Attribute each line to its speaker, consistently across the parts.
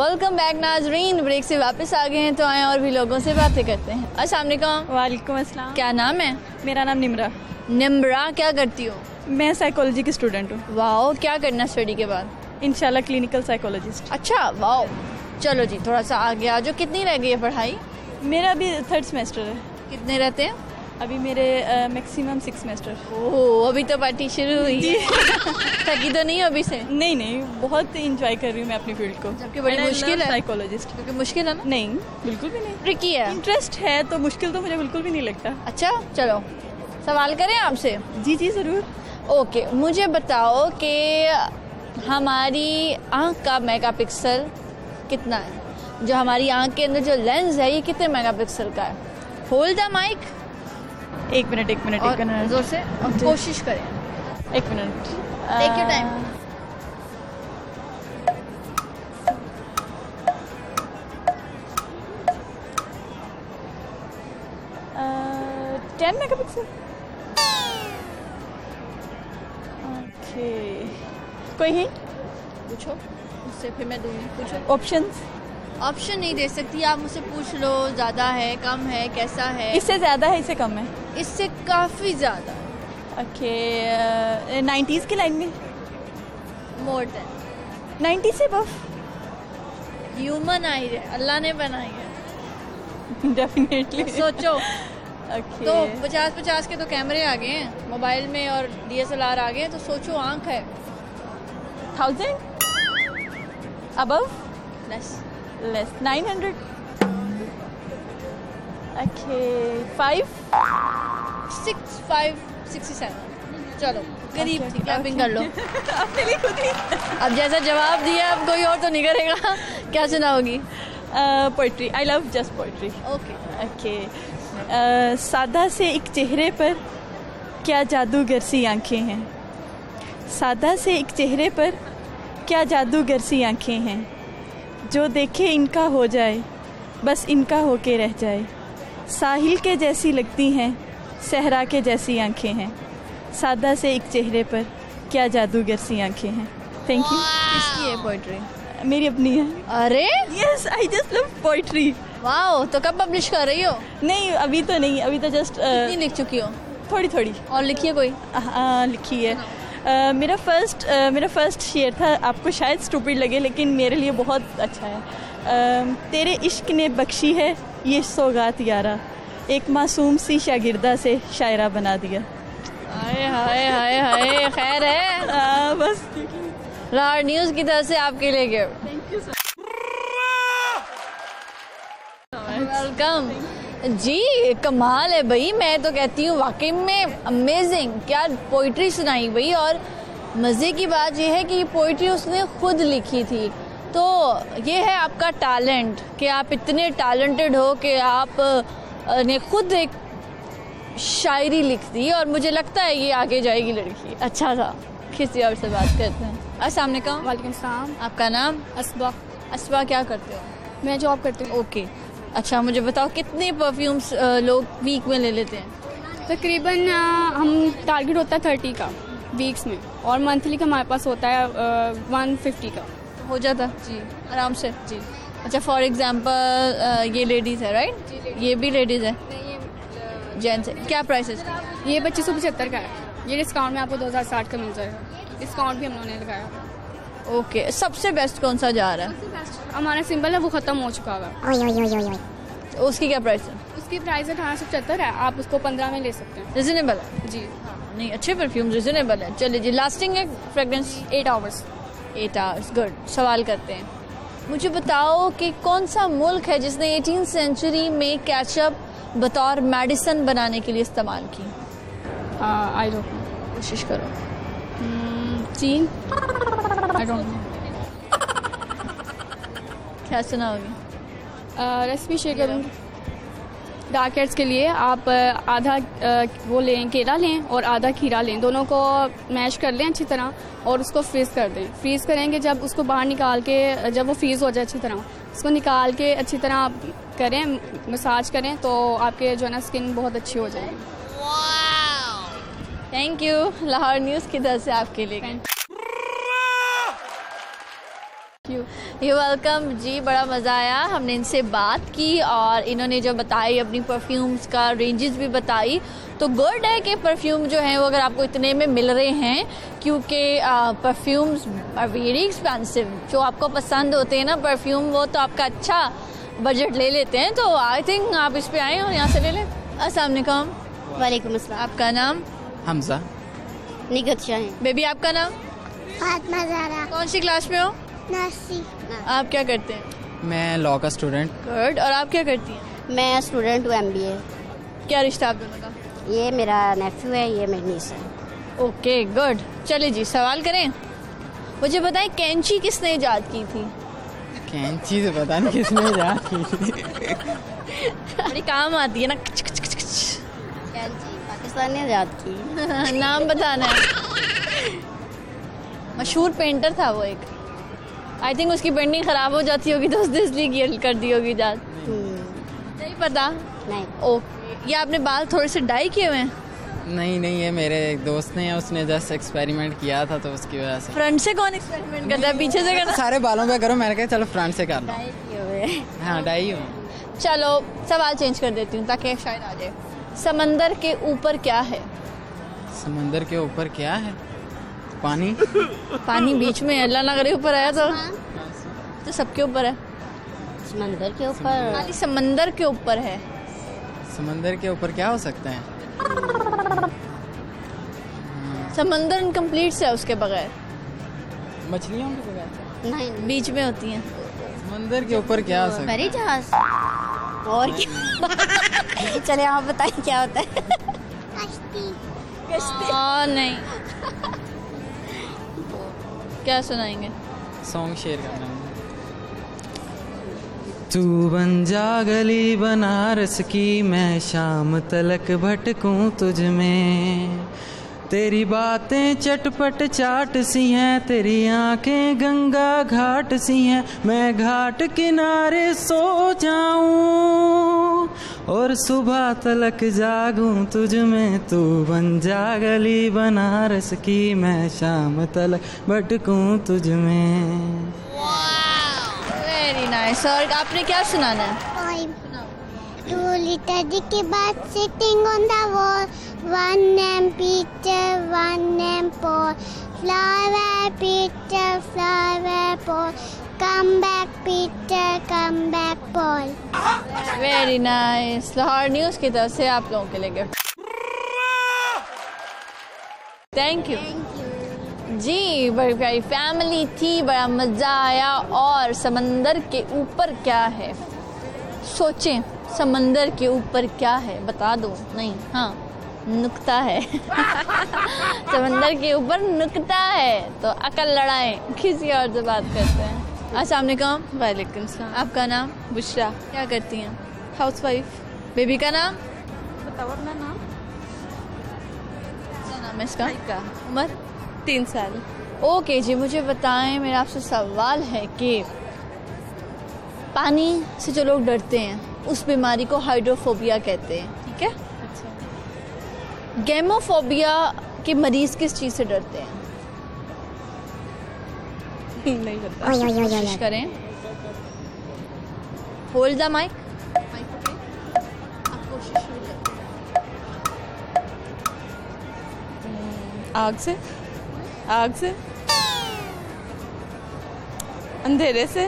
Speaker 1: Welcome back नाजरीन, break से वापस आ गए हैं तो आए और भी लोगों से बातें करते हैं। अस्सलाम वालेकुम।
Speaker 2: वालेकुम अस्सलाम।
Speaker 1: क्या नाम है?
Speaker 2: मेरा नाम निम्रा।
Speaker 1: निम्रा, क्या करती हो?
Speaker 2: मैं साइकोलॉजी की स्टूडेंट हूँ।
Speaker 1: वाओ, क्या करना स्टडी के बाद?
Speaker 2: इंशाल्लाह क्लिनिकल साइकोलॉजिस्ट।
Speaker 1: अच्छा, वाओ। चलो जी, थोड़ा सा आगे आ जाओ। कितनी रह गई है पढ़ाई?
Speaker 2: मेरा अभी 3rd सेमेस्टर है।
Speaker 1: कितने रहते हैं?
Speaker 2: अभी मेरे मैक्सिमम 6 सेमेस्टर।
Speaker 1: ओह, अभी तो पार्टी शुरू हुई है। थकी तो नहीं हो अभी से?
Speaker 2: नहीं, बहुत इंजॉय कर रही हूँ मैं अपनी फील्ड को।
Speaker 1: जबकि बड़ी मुश्किल है
Speaker 2: साइकोलॉजिस्ट।
Speaker 1: क्योंकि मुश्किल है ना?
Speaker 2: नहीं, बिल्कुल भी नहीं।
Speaker 1: ट्रिकी है।
Speaker 2: इंटरेस्ट है तो मुश्किल तो मुझे बिल्कुल भी नहीं लगता।
Speaker 1: अच्छा, चलो सवाल करें आपसे?
Speaker 2: जी ज़रूर।
Speaker 1: ओके, मुझे बताओ कि हमारी आँख का मेगापिक्सल कितना है? जो हमारी आँख के अंदर जो लेंस है ये कितने मेगापिक्सल का है? Hold the mic.
Speaker 2: एक मिनट
Speaker 1: जोर से कोशिश करें।
Speaker 2: 1 मिनट।
Speaker 1: Take your time.
Speaker 2: $10 megapixel. Okay, कोई हिंट
Speaker 1: पूछो मुझसे, फिर मैं दूंगी। पूछो।
Speaker 2: ऑप्शंस?
Speaker 1: ऑप्शन नहीं दे सकती, आप मुझसे पूछ लो। ज़्यादा है, कम है, कैसा है?
Speaker 2: इससे ज़्यादा है, इससे कम है?
Speaker 1: इससे काफ़ी ज़्यादा।
Speaker 2: ओके, 90s की लाइन में?
Speaker 1: मोर देन
Speaker 2: 90 से बफ।
Speaker 1: ह्यूमन आई है, अल्लाह ने बनाई है।
Speaker 2: डेफिनेटली।
Speaker 1: सोचो।
Speaker 2: ओके,
Speaker 1: तो 50-50 के तो कैमरे आ गए हैं मोबाइल में और DSLR आ गए हैं, तो सोचो आँख है।
Speaker 2: 1000 अबव?
Speaker 1: लेस
Speaker 2: 900। ओके, 5
Speaker 1: 6 5 67। चलो करीब थी, क्लैपिंग कर लो।
Speaker 2: अपने लिए खुद ही।
Speaker 1: अब जैसा जवाब दिया अब कोई और तो नहीं करेगा। क्या सुनाओगी?
Speaker 2: Poetry. I love just poetry.
Speaker 1: Okay.
Speaker 2: Okay, सादा से एक चेहरे पर क्या जादूगर सी आंखें हैं। सादा से एक चेहरे पर क्या जादूगर सी आंखें हैं। जो देखे इनका हो जाए, बस इनका होके रह जाए। साहिल के जैसी लगती हैं, सहरा के जैसी आंखें हैं। सादा से एक चेहरे पर क्या जादूगर सी आंखें हैं। Thank you.
Speaker 1: किसकी है पोइट्री?
Speaker 2: मेरी अपनी है।
Speaker 1: अरे
Speaker 2: yes, I just love poetry.
Speaker 1: Wow, तो कब पब्लिश कर रही हो?
Speaker 2: नहीं, अभी तो नहीं, अभी तो जस्ट
Speaker 1: कितनी लिख चुकी हो?
Speaker 2: थोड़ी।
Speaker 1: और लिखी है कोई?
Speaker 2: लिखी है। मेरा फर्स्ट शेयर था, आपको शायद स्टूपिड लगे लेकिन मेरे लिए बहुत अच्छा है। तेरे इश्क ने बख्शी है ये सौगात यारा, एक मासूम सी शागिर्दा से शायरा बना दिया।
Speaker 1: हाय हाय हाय हाय, खैर है।
Speaker 2: बस
Speaker 1: लाहौर न्यूज़ की तरफ से आपके लिए gift.
Speaker 2: Thank you sir.
Speaker 1: Welcome ji. कमाल है भाई, मैं तो कहती हूँ वाकई में अमेजिंग। क्या पोइट्री सुनाई भाई, और मज़े की बात यह है कि ये पोइट्री उसने खुद लिखी थी। तो ये है आपका टैलेंट कि आप इतने टैलेंटेड हो कि आप ने खुद एक शायरी लिख दी, और मुझे लगता है ये आगे जाएगी लड़की। अच्छा था। किसी और से बात करते हैं। अस्सलाम वालेकुम।
Speaker 3: वालेकुम सलाम।
Speaker 1: आपका नाम?
Speaker 3: असबा।
Speaker 1: असबा, क्या करते हो?
Speaker 3: मैं जॉब करती हूँ।
Speaker 1: ओके, अच्छा मुझे बताओ कितने परफ्यूम्स लोग वीक में ले लेते हैं?
Speaker 3: तकरीबन हम टारगेट होता है 30 का वीक्स में, और मंथली का हमारे पास होता है 150 का।
Speaker 1: हो जाता जी आराम से जी। अच्छा, फॉर एग्जांपल ये लेडीज़ है राइट? ये भी लेडीज़ है? जेंट्स है। क्या प्राइसेस?
Speaker 3: ये 2575 का है। ये डिस्काउंट में आपको 2060 का मिल जाएगा। डिस्काउंट भी हम लोगों ने लगाया।
Speaker 1: ओके, सबसे बेस्ट कौन सा जा रहा है?
Speaker 3: हमारा सिंबल है, वो ख़त्म हो चुका है।
Speaker 1: उसकी क्या प्राइस है?
Speaker 3: उसकी प्राइस 1875 है। आप उसको 15 में ले सकते हैं।
Speaker 1: रिजनेबल है
Speaker 3: जी।
Speaker 1: नहीं, अच्छे परफ्यूम रिजनेबल है। चलिए जी, लास्टिंग है फ्रेगरेंस?
Speaker 3: 8 आवर्स।
Speaker 1: 8 hours, good. सवाल करते हैं। मुझे बताओ कि कौन सा मुल्क है जिसने 18th सेंचुरी में केचप बतौर मेडिसिन बनाने के लिए इस्तेमाल की?
Speaker 3: I don't know.
Speaker 1: कोशिश करो।
Speaker 3: चीन। I don't know.
Speaker 1: क्या सुनाओगी?
Speaker 3: रेसिपी शेयर करूँगी। डार्क हेड्स के लिए आप आधा वो लें, केला लें और आधा खीरा लें। दोनों को मैश कर लें अच्छी तरह और उसको फ्रीज़ कर दें। फ्रीज़ करेंगे जब उसको बाहर निकाल के, जब वो फ्रीज़ हो जाए अच्छी तरह, उसको निकाल के अच्छी तरह करें, मसाज करें, तो आपके जो है ना स्किन बहुत अच्छी हो जाएगी।
Speaker 1: Thank you. लाहौर न्यूज़ की तरफ से आपके लिए। यू वेलकम जी, बड़ा मज़ा आया। हमने इनसे बात की और इन्होंने जो बताई अपनी परफ्यूम्स का रेंजेस भी बताई, तो गुड है कि परफ्यूम जो हैं वो अगर आपको इतने में मिल रहे हैं, क्योंकि परफ्यूम्स आर वेरी एक्सपेंसिव। जो आपको पसंद होते हैं ना परफ्यूम, वो तो आपका अच्छा बजट ले लेते हैं। तो आई थिंक आप इस पे आए और यहाँ से ले लें। अस्सलाम वालेकुम।
Speaker 4: वालेकुम अस्सलाम।
Speaker 1: आपका नाम?
Speaker 5: हमजा।
Speaker 4: निगत शाह।
Speaker 1: बेबी आपका नाम?
Speaker 4: फातिमा ज़हरा।
Speaker 1: कौन सी क्लास में हो?
Speaker 4: नर्सरी।
Speaker 1: आप क्या करते हैं?
Speaker 5: मैं लॉ का स्टूडेंट।
Speaker 1: गुड। और आप क्या करती हैं?
Speaker 4: मैं स्टूडेंट हूँ MBA।
Speaker 1: क्या रिश्ता आप दोनों का?
Speaker 4: ये मेरा नेफ्यू है, ये मेरी नीस है।
Speaker 1: Okay good. चलिए जी, सवाल करें। मुझे बताएं, कैंची किसने ईजाद की थी?
Speaker 5: कैंची से पता नहीं किसने ईजाद की थी।
Speaker 1: बड़ी काम आती है ना।
Speaker 4: कैंची पाकिस्तान ने ईजाद की।
Speaker 1: नाम बताना है। मशहूर पेंटर था वो एक। आई थिंक उसकी पेंटिंग खराब हो जाती होगी तो उसने इसलिए कर दी होगी ईजाद। नहीं पता?
Speaker 4: नहीं।
Speaker 1: ओके। ये आपने बाल थोड़े से डाई किए हुए हैं?
Speaker 5: नहीं, ये मेरे एक दोस्त ने, उसने जस्ट एक्सपेरिमेंट किया था तो उसकी वजह से।
Speaker 1: फ्रंट से कौन एक्सपेरिमेंट करता है? पीछे से करता?
Speaker 5: सारे बालों पे करो, मैंने कहा चलो फ्रंट से कर लो।
Speaker 4: डाई किए हुए।
Speaker 5: हाँ, डाई हूँ।
Speaker 1: चलो सवाल चेंज कर देती हूँ ताकि शायद आ जाए। समंदर के ऊपर क्या है?
Speaker 5: समंदर के ऊपर क्या है? पानी।
Speaker 1: पानी बीच में, अल्लाह ना करे ऊपर आया तो सबके ऊपर है।
Speaker 4: समंदर के ऊपर?
Speaker 1: खाली समंदर के ऊपर है।
Speaker 5: समंदर के ऊपर क्या हो सकता है?
Speaker 1: समंदर इनकम्प्लीट है उसके बगैर।
Speaker 5: मछलियों के बगैर?
Speaker 4: नहीं।
Speaker 1: बीच में होती हैं।
Speaker 5: समंदर के ऊपर क्या हो सकता है?
Speaker 4: बड़ी जहाज। और क्या? चले आप बताइए क्या होता है? कश्ती।
Speaker 1: नहीं। क्या सुनाएंगे?
Speaker 5: सॉन्ग शेयर करना है। तू बन जा गली बनारस की, मैं शाम तलक भटकूं तुझ में। तेरी बातें चटपट चाट सी हैं, तेरी आंखें गंगा घाट सी हैं। मैं घाट किनारे सो जाऊं और सुबह तलक जागूं तुझ में। तू बन जा गली बनारस की, मैं शाम तलक भटकूं तुझ में।
Speaker 1: Very nice. और आपने क्या सुनाना है?
Speaker 6: 2 little dicky bats sitting on the wall. One named Peter, one named Paul. Fly away, Peter, fly away, Paul. Come back, Peter, come back, Paul.
Speaker 1: Very nice. Lahore news की तरफ से आप लोगों के लिए गिफ्ट। थैंक यू जी। बड़ी प्यारी family थी, बड़ा मज़ा आया। और समंदर के ऊपर क्या है? सोचें, समंदर के ऊपर क्या है? बता दो। नहीं, हाँ, नुक्ता है। समंदर के ऊपर नुक्ता है। तो अकल लड़ाएं, किसी और से बात करते हैं। अस्सलाम वालेकुम।
Speaker 2: वालेकुम सलाम।
Speaker 1: आपका नाम?
Speaker 2: बुशरा।
Speaker 1: क्या करती हैं?
Speaker 2: हाउसवाइफ।
Speaker 1: बेबी का नाम?
Speaker 2: बताओ अपना नाम।
Speaker 1: क्या नाम है इसका?
Speaker 2: का
Speaker 1: उम्र?
Speaker 2: 3 साल।
Speaker 1: ओके जी, मुझे बताएं, मेरा आपसे सवाल है कि पानी से जो लोग डरते हैं उस बीमारी को हाइड्रोफोबिया कहते हैं, ठीक है?
Speaker 2: अच्छा।
Speaker 1: गैमोफोबिया के मरीज किस चीज़ से डरते हैं?
Speaker 2: नहीं पता।
Speaker 1: कोशिश करें। Hold the mic. आप कोशिश शुरू करें।
Speaker 2: आग से? आग से? अंधेरे से?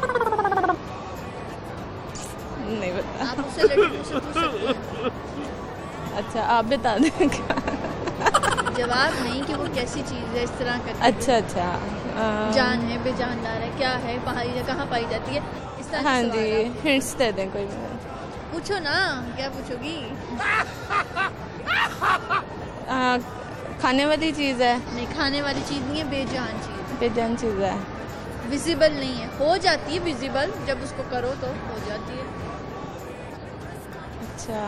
Speaker 2: नहीं पता।
Speaker 1: आप उससे रिलेटेड से पूछ सकते हैं।
Speaker 2: अच्छा, आप बता दें क्या?
Speaker 1: जवाब नहीं कि वो कैसी चीज़ है, इस तरह का।
Speaker 2: अच्छा।
Speaker 1: जान है, बेजानदार है, क्या है, कहाँ पाई जाती है, इस तरह।
Speaker 2: हाँ जी, हिंट्स दे दें कोई।
Speaker 1: पूछो ना, क्या पूछोगी?
Speaker 2: खाने वाली चीज़ है?
Speaker 1: नहीं, खाने वाली चीज़ नहीं है, बेजान चीज़।
Speaker 2: बेजान चीज़ है।
Speaker 1: विजिबल नहीं है, हो जाती है विजिबल, जब उसको करो तो हो जाती है।
Speaker 2: अच्छा,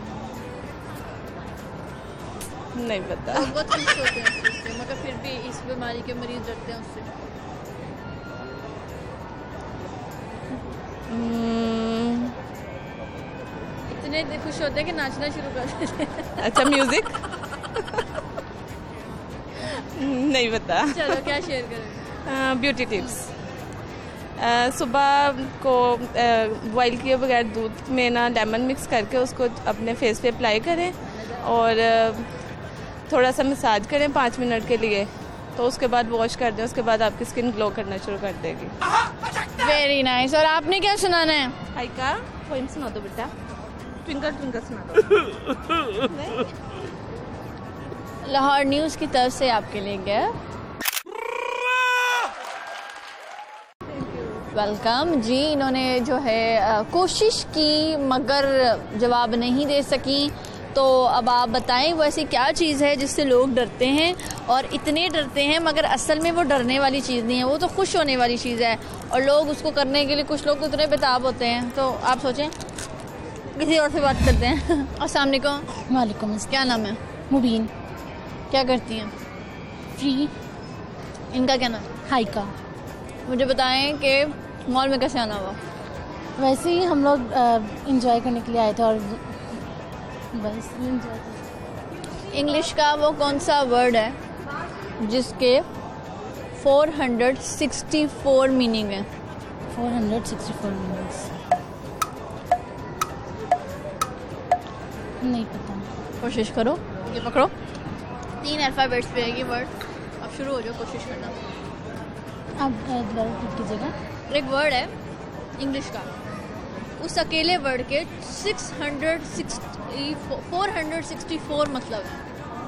Speaker 2: नहीं पता।
Speaker 1: लोग बहुत खुश होते हैं उससे, मगर फिर भी इस बीमारी के मरीज डरते हैं उससे। इतने खुश होते हैं कि नाचना शुरू कर देते हैं।
Speaker 2: अच्छा, म्यूजिक? नहीं पता।
Speaker 1: चलो, क्या शेयर करें?
Speaker 2: Beauty tips.
Speaker 7: सुबह को बॉईल किए बगैर दूध में ना लेमन मिक्स करके उसको अपने फेस पे अप्लाई करें और थोड़ा सा मसाज करें 5 मिनट के लिए, तो उसके बाद वॉश कर दें। उसके बाद आपकी स्किन ग्लो करना शुरू कर देगी।
Speaker 1: Very nice. और आपने क्या सुनाना है?
Speaker 7: हाई का पोएम सुना दो बेटा, ट्विंकल ट्विंकल सुना दो।
Speaker 1: लाहौर न्यूज़ की तरफ से आपके लिए गया। वेलकम जी। इन्होंने जो है कोशिश की मगर जवाब नहीं दे सकी, तो अब आप बताएं वो ऐसी क्या चीज़ है जिससे लोग डरते हैं और इतने डरते हैं मगर असल में वो डरने वाली चीज़ नहीं है, वो तो खुश होने वाली चीज़ है और लोग उसको करने के लिए कुछ लोग इतने बेताब होते हैं। तो आप सोचें किसी और से बात करते हैं। अस्सलाम वालेकुम।
Speaker 8: वालेकुम।
Speaker 1: क्या नाम है?
Speaker 8: मुबीन।
Speaker 1: क्या करती हैं?
Speaker 8: फ्री।
Speaker 1: इनका क्या नाम?
Speaker 8: हाइका।
Speaker 1: मुझे बताएं कि मॉल में कैसे आना हुआ?
Speaker 8: वैसे ही हम लोग इंजॉय करने के लिए आए थे और बस इंजॉय।
Speaker 1: इंग्लिश का वो कौन सा वर्ड है जिसके 464 मीनिंग है?
Speaker 8: 464 मीनिंग्स नहीं पता।
Speaker 1: कोशिश करो, ये पकड़ो। 3 अल्फ़ाबेट्स पे है ये वर्ड। अब शुरू हो जाओ, कोशिश करना।
Speaker 8: आप दोबारा रिपीट कीजिएगा।
Speaker 1: एक वर्ड है इंग्लिश का, उस अकेले वर्ड के 464 मतलब है,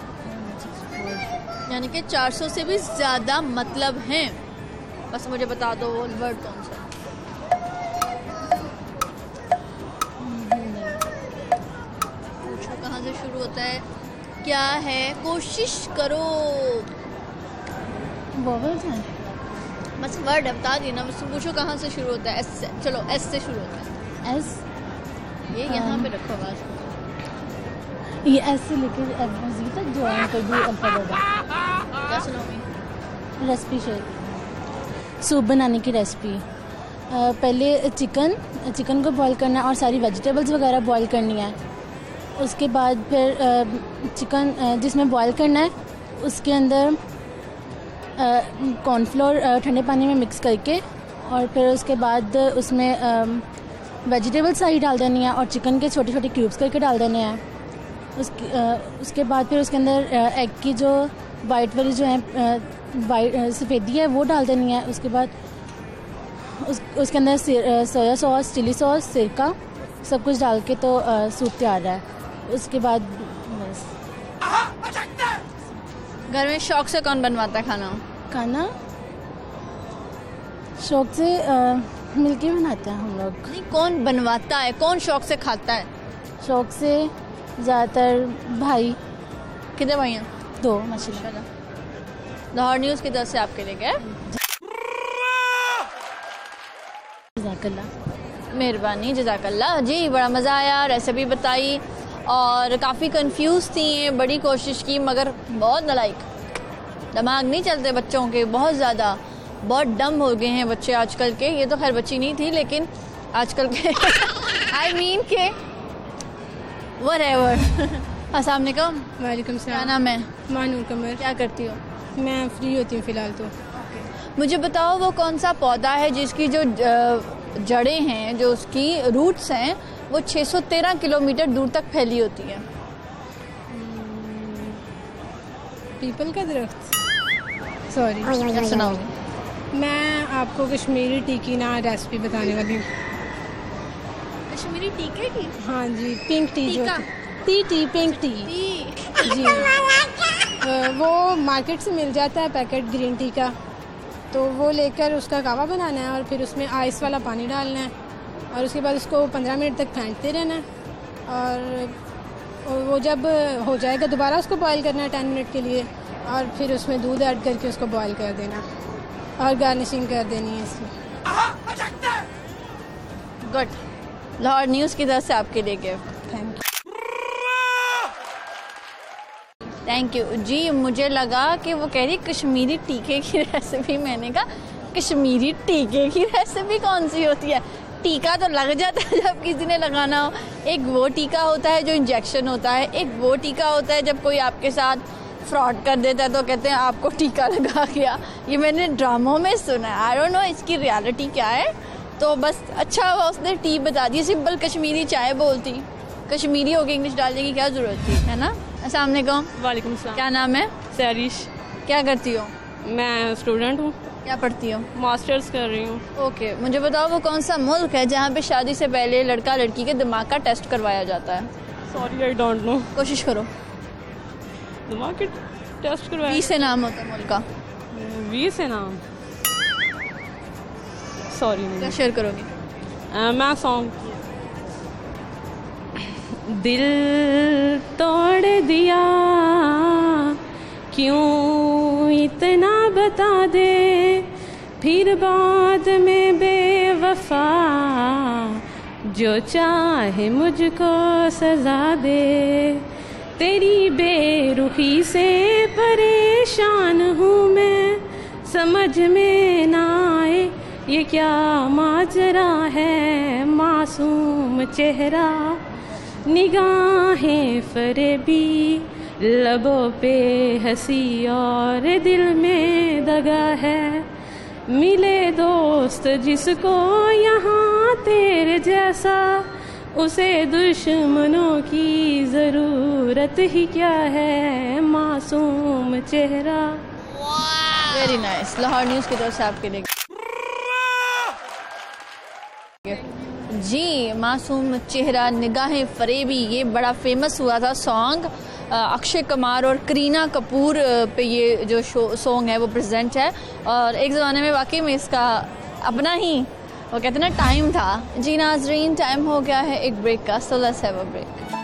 Speaker 1: यानी कि 400 से भी ज़्यादा मतलब हैं। बस मुझे बता दो वो वर्ड कौन सा है। पूछो कहाँ से शुरू होता है, क्या है, कोशिश करो।
Speaker 8: वॉवल्स हैं।
Speaker 1: बस वर्ड बता दी ना, बस पूछो कहाँ से शुरू होता है। एस से। चलो एस से शुरू होता है।
Speaker 8: एस।
Speaker 1: ये यहाँ पे रखो आवाज़।
Speaker 8: ये एस से लेकर जी तक जो है कोई भी अल्फ़ाबेट है।
Speaker 1: क्या सुनाओगी?
Speaker 8: Recipe share. सूप बनाने की रेसिपी। पहले चिकन को बॉईल करना है और सारी वेजिटेबल्स वगैरह बॉईल करनी है। उसके बाद फिर चिकन जिसमें बॉईल करना है उसके अंदर कॉर्नफ्लोर ठंडे पानी में मिक्स करके और फिर उसके बाद उसमें वेजिटेबल्स सारी डाल देनी है और चिकन के छोटे छोटे क्यूब्स करके डाल देने हैं। उसके बाद फिर उसके अंदर एग की जो वाइट वाली जो है वाइट सफ़ेदी है वो डाल देनी है। उसके बाद उसके अंदर सोया सॉस, चिली सॉस, सिरका सब कुछ डाल के तो सूप तैयार है। उसके बाद बस।
Speaker 1: घर में शौक से कौन बनवाता है खाना? शौक से
Speaker 8: मिलके बनाते हैं हम लोग।
Speaker 1: नहीं, कौन बनवाता है, कौन शौक से खाता है?
Speaker 8: शौक से ज़्यादातर भाई।
Speaker 1: कितने भाई हैं?
Speaker 8: 2 माशाल्लाह।
Speaker 1: लाहौर न्यूज़ की तरफ से आपके लिए गए।
Speaker 8: जज़ाकल्लाह।
Speaker 1: मेहरबानी, जज़ाकल्लाह जी। बड़ा मज़ा आया, रेसिपी बताई और काफ़ी कंफ्यूज थी, बड़ी कोशिश की मगर बहुत नालायक, दिमाग नहीं चलते बच्चों के, बहुत ज़्यादा, बहुत डम हो गए हैं बच्चे आजकल के। ये तो खैर बच्ची नहीं थी लेकिन आजकल के आई मीन के व्हाटएवर। अस्सलाम वालेकुम।
Speaker 3: वालेकुम सलाम।
Speaker 1: क्या नाम है?
Speaker 3: मानूर कमर।
Speaker 1: क्या करती हो?
Speaker 3: मैं फ्री होती हूँ फ़िलहाल तो।
Speaker 1: मुझे बताओ वो कौन सा पौधा है जिसकी जो जड़ें हैं, जो उसकी रूट्स हैं, वो 613 किलोमीटर दूर तक फैली होती है?
Speaker 3: पीपल का दरख्त। सॉरी।
Speaker 1: क्या सुनाओगे?
Speaker 3: मैं आपको कश्मीरी टीकी ना रेसिपी बताने वाली हूँ।
Speaker 1: कश्मीरी टीके की?
Speaker 3: हाँ जी, पिंक टी जो पिंक टी जी। वो मार्केट से मिल जाता है पैकेट ग्रीन टी का, तो वो लेकर उसका कावा बनाना है और फिर उसमें आइस वाला पानी डालना है और उसके बाद उसको 15 मिनट तक फेंटते रहना है और वो जब हो जाएगा दोबारा उसको बॉईल करना है 10 मिनट के लिए और फिर उसमें दूध ऐड करके उसको बॉईल कर देना और गार्निशिंग कर देनी है इसकी।
Speaker 1: गुड। लाहौर न्यूज़ की तरफ से आपके लिए गिफ्ट। थैंक यू जी। मुझे लगा कि वो कह रही कश्मीरी टीके की रेसिपी, मैंने कहा कश्मीरी टीके की रेसिपी कौन सी होती है? टीका तो लग जाता है जब किसी ने लगाना हो। एक वो टीका होता है जो इंजेक्शन होता है, एक वो टीका होता है जब कोई आपके साथ फ्रॉड कर देता है तो कहते हैं आपको टीका लगा गया। ये मैंने ड्रामों में सुना है, आई डोंट नो इसकी रियलिटी क्या है। तो बस अच्छा हुआ उसने टी बता दी, सिंपल कश्मीरी चाय बोलती, कश्मीरी होकर इंग्लिश डालने की क्या ज़रूरत थी, है ना। अस्सलाम वालेकुम।
Speaker 9: वालेकुम सलाम।
Speaker 1: क्या नाम है?
Speaker 9: सैरिश।
Speaker 1: क्या करती हो?
Speaker 9: मैं स्टूडेंट हूँ।
Speaker 1: क्या पढ़ती हो?
Speaker 9: मास्टर्स कर रही हूँ।
Speaker 1: ओके, मुझे बताओ वो कौन सा मुल्क है जहाँ पे शादी से पहले लड़का लड़की के दिमाग का टेस्ट करवाया जाता है?
Speaker 9: Sorry I don't know.
Speaker 1: कोशिश करो।
Speaker 9: दिमाग के टेस्ट करवाया?
Speaker 1: 20 से नाम होता है मुल्क का।
Speaker 9: 20 से नाम? सॉरी नहीं।
Speaker 1: क्या शेयर करोगी?
Speaker 9: मैं सॉन्ग। दिल तोड़ दिया क्यों इतना बता दे, फिर बाद में बेवफा जो चाहे मुझको सजा दे। तेरी बेरुखी से परेशान हूँ मैं, समझ में ना आए ये क्या माजरा है। मासूम चेहरा, निगाहें फरेबी, लबों पे हंसी और दिल में दगा है। मिले दोस्त जिसको यहाँ तेरे जैसा, उसे दुश्मनों की ज़रूरत ही क्या है। मासूम चेहरा।
Speaker 1: Very nice. लाहौर न्यूज़ की तरफ से आपके लिए जी, मासूम चेहरा, निगाहें फरेबी, ये बड़ा फेमस हुआ था सॉन्ग। अक्षय कुमार और करीना कपूर पे ये जो सॉन्ग है वो प्रेजेंट है। और एक ज़माने में वाकई में इसका अपना ही वो कहते हैं ना टाइम था। जी नाज़रीन, टाइम हो गया है एक ब्रेक का, so let's have a break.